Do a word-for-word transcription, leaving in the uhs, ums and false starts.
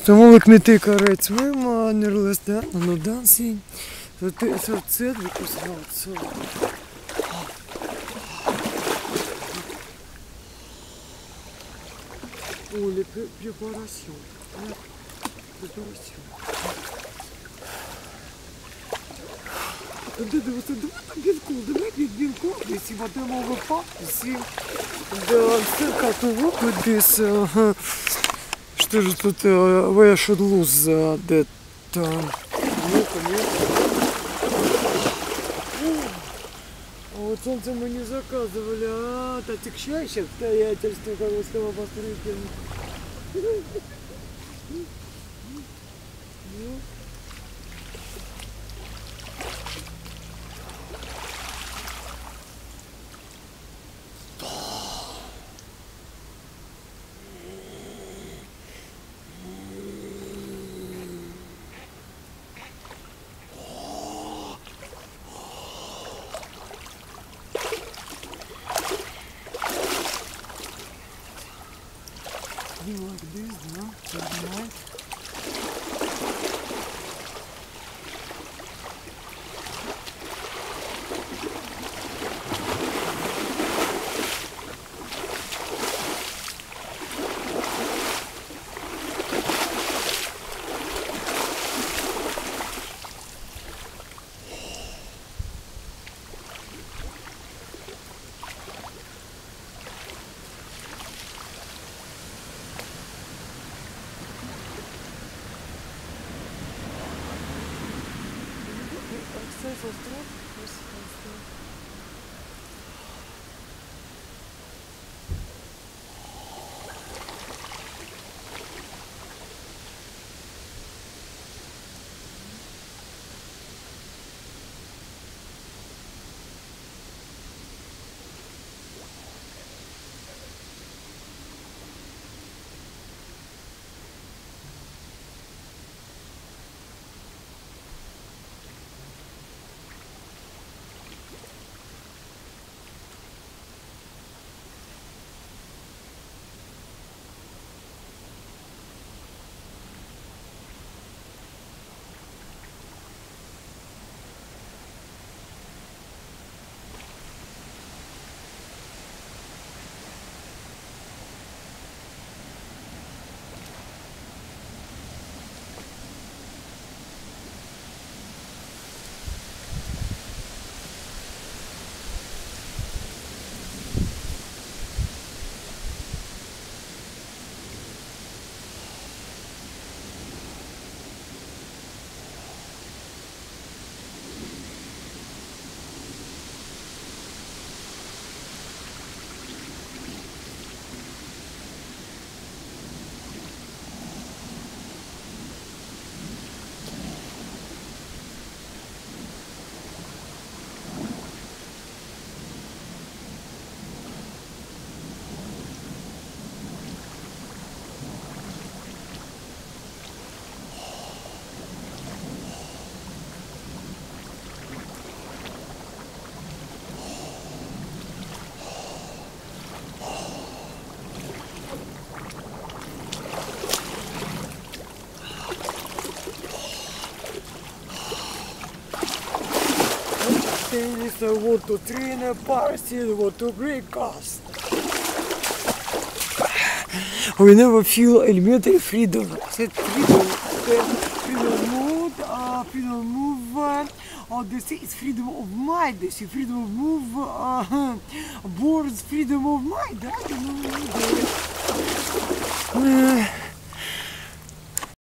Stamelijk met de karet, mijn man, er was dat, en dan dancing. Zo, zo, zet, because now it's so. Oh, les préparations. Préparations. Дивіться, давайте білку, давайте білку, десь і ведемо випадку, всі, да, все как вот здесь, что же тут, where should lose that, ну, конечно. А вот солнце мы не заказывали, а, это отягчающее обстоятельство, кого посмотрите. You like this, no? Right? Access остров, остров. I want to train a party, I want to break cast. We never feel elementary freedom. I said freedom, freedom mode, uh, freedom movement. Oh, they say it's freedom of mind. They say freedom of move, uh, boards, freedom of mind. I don't know.